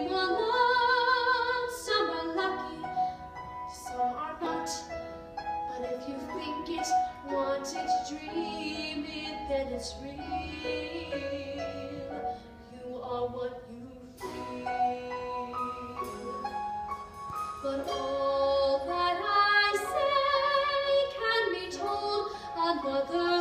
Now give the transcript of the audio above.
came along. Some are lucky, some are not. But if you think it, want it, dream it, then it's real. You are what you feel. But all that I say can be told another